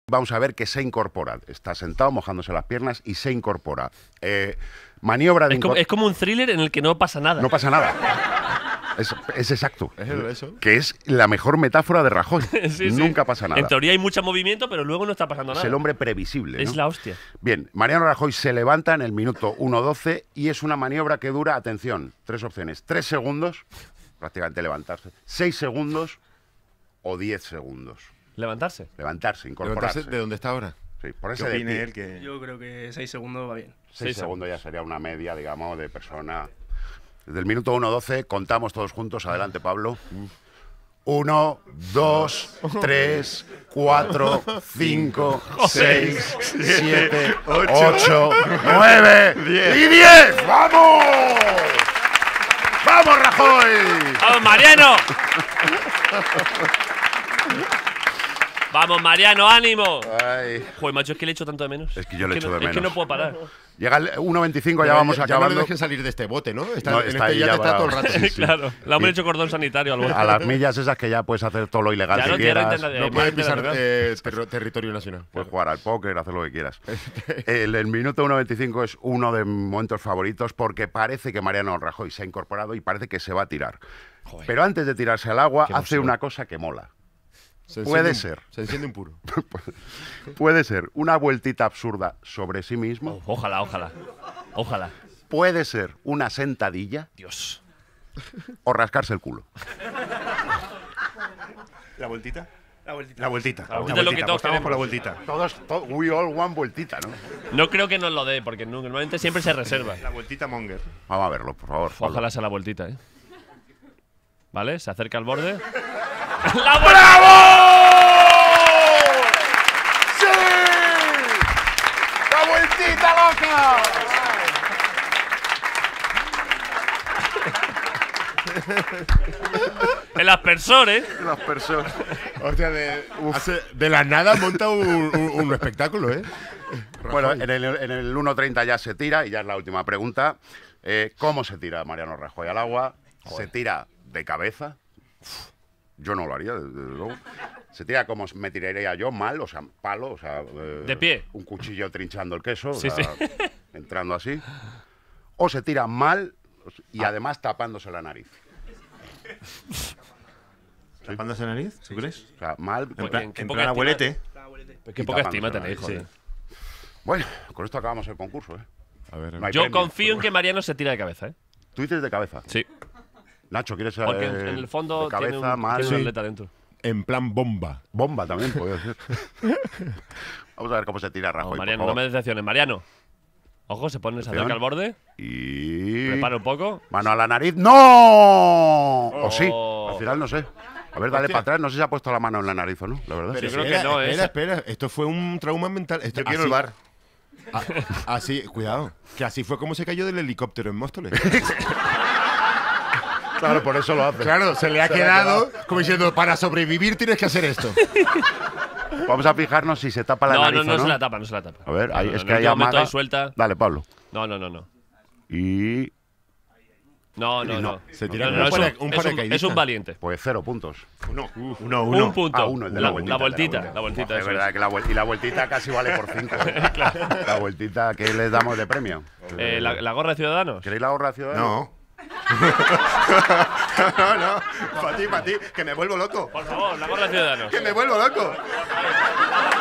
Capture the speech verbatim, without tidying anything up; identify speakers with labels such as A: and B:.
A: Vamos a ver que se incorpora. Está sentado mojándose las piernas y se incorpora. Eh, maniobra de
B: es como, es como un thriller en el que no pasa nada.
A: No pasa nada. Es, es exacto.
C: ¿Es eso?
A: Que es la mejor metáfora de Rajoy.
B: sí,
A: Nunca
B: sí.
A: pasa nada.
B: En teoría hay mucho movimiento, pero luego no está pasando nada.
A: Es el hombre previsible.
B: Es
A: ¿no?
B: la hostia.
A: Bien, Mariano Rajoy se levanta en el minuto uno doce y es una maniobra que dura, atención, tres opciones. Tres segundos, prácticamente levantarse. Seis segundos o diez segundos.
B: ¿Levantarse?
A: Levantarse, incorporarse.
C: ¿Levantarse de dónde está ahora?
A: Sí,
C: ¿Qué
A: ponerse de
C: opine
A: pie.
C: él que...
D: Yo creo que seis segundos va bien.
A: Seis segundos ya sería una media, digamos, de persona. Desde el minuto uno doce contamos todos juntos. Adelante, Pablo. Uno, dos, tres, cuatro, cinco, seis, siete, ocho, nueve y diez. ¡Vamos! ¡Vamos, Rajoy!
B: ¡Vamos, Mariano! ¡Vamos, Mariano, ánimo!
A: Ay.
B: Joder, macho, es que le echo tanto de menos.
A: Es que yo le
B: es
A: echo
B: no,
A: de menos.
B: Es que no puedo parar.
A: Llega el uno veinticinco, ya vamos
C: ya,
A: acabando.
C: Ya no le dejes salir de este bote, ¿no? Está,
A: No,
C: en
A: está
C: este
A: ahí
C: ya
A: ya
C: está
A: va.
C: todo el rato.
B: Sí, claro. Le hemos hecho cordón sanitario al borde.
A: A las millas esas que ya puedes hacer todo lo ilegal
B: Claro,
A: que
B: tierra
A: quieras.
B: interna-
C: No
B: Eh,
C: puedes
B: Mariano,
C: pisar
B: ¿verdad?
C: eh, ter- territorio nacional.
A: Puedes jugar al póker, hacer lo que quieras. El, el minuto uno veinticinco es uno de mis momentos favoritos porque parece que Mariano Rajoy se ha incorporado y parece que se va a tirar.
B: Joder.
A: Pero antes de tirarse al agua,
B: Qué
A: hace
B: emoción.
A: una cosa que mola.
C: Se
A: Puede
C: enciende un-
A: ser.
C: Se enciende un puro.
A: Puede ser una vueltita absurda sobre sí mismo.
B: Oh, ojalá, ojalá. Ojalá.
A: Puede ser una sentadilla
B: Dios.
A: o rascarse el culo.
E: ¿La vueltita?
D: La vueltita.
E: La vueltita.
B: La vueltita es lo que todos
E: apostamos por la
B: queremos.
E: vueltita.
A: Todos, to- we all want vueltita, ¿no?
B: No creo que nos lo dé, porque no- normalmente siempre se reserva.
E: La vueltita Monger.
A: Vamos a verlo, por favor. Pablo.
B: Ojalá sea la vueltita, ¿eh? ¿Vale? Se acerca al borde. ¡La vuelta!
A: ¡Sí! ¡La vueltita loca!
B: El aspersor, ¿eh?
A: Las personas.
C: Hostia, de, hace- de la nada monta un, un- un espectáculo, ¿eh?
A: Bueno, en el, en el uno treinta ya se tira y ya es la última pregunta. Eh, ¿Cómo se tira Mariano Rajoy al agua? Se tira de cabeza. Yo no lo haría, desde luego. Se tira como me tiraría yo, mal, o sea, palo, o sea... eh,
B: De pie.
A: Un cuchillo trinchando el queso,
B: Sí,
A: o sea,
B: sí.
A: entrando así. O se tira mal y además tapándose la nariz.
E: ¿Tapándose la nariz? ¿Tú crees?
A: O sea, mal...
E: En
B: Pues,
E: plan,
B: ¿en qué
E: en
B: poca
E: plan
B: estima-
E: abuelete.
D: La vueltita.
B: Qué
A: Y
B: poca
A: tapándose
B: estima
A: la
B: tenéis,
A: nariz,
B: joder.
A: Bueno, con esto acabamos el concurso, ¿eh?
C: A ver,
A: No hay
B: Yo
A: premio,
B: confío en
A: pero
B: que Mariano se tira de cabeza, ¿eh?
A: Tú dices de cabeza.
B: Sí.
A: Nacho, ¿quieres
B: Porque en,
A: eh,
B: en el fondo
A: de cabeza,
B: tiene, un,
A: mal?
B: tiene una
A: Sí.
B: atleta dentro.
C: en plan bomba.
A: Bomba también puede ser. Vamos a ver cómo se tira Rajoy,
B: No,
A: por
B: Mariano, no
A: favor.
B: me decepciones. Mariano. Ojo, se pone, se acerca al borde.
A: Y...
B: Prepara un poco.
A: Mano a la nariz. ¡No! O sí.
B: Oh.
A: Al final no sé. A ver, dale
C: Hostia.
A: para atrás. No sé si ha puesto la mano en la nariz o no, la verdad.
B: Pero
A: Sí.
B: yo creo que no, ¿eh?
C: Espera, espera. Esto fue un trauma mental. Esto,
E: Yo quiero
C: así-
E: el bar.
C: Ah, así, cuidado. Que así fue como se cayó del helicóptero en Móstoles.
A: Claro, por eso lo hace.
C: Claro, se le ha quedado como diciendo, para sobrevivir tienes que hacer esto.
A: Vamos a fijarnos si se tapa la
B: No,
A: nariz
B: no, no,
A: o no.
B: se la tapa, no se la tapa.
A: A ver,
B: No,
A: ahí,
B: no,
A: es
B: no,
A: que
B: en
A: hay
B: este momento
A: amaga.
B: ahí suelta.
A: Dale, Pablo.
B: No, no, no, no.
A: Y...
B: No, no,
A: No,
B: no.
C: se tira
B: No,
C: un
B: no, es,
C: para-
B: un,
C: un
B: es, un,
C: paracaidista.
B: es un valiente.
A: Pues cero puntos.
E: Uno. Uno, uno.
B: Un punto.
A: Ah, uno, el de la,
B: la,
A: vueltita.
B: la
A: el de
B: vueltita, la vueltita.
A: Joder,
B: eso
A: es verdad
B: es.
A: que la vuel- y la vueltita casi vale por cinco. ¿eh? La vueltita, ¿qué les damos de premio?
B: Eh, la, la gorra de Ciudadanos.
A: ¿Queréis la gorra ciudadana?
E: No. no, no. Para ti, para ti. Que me vuelvo loco.
B: Por favor, la gorra de Ciudadanos.
E: Que me vuelvo loco.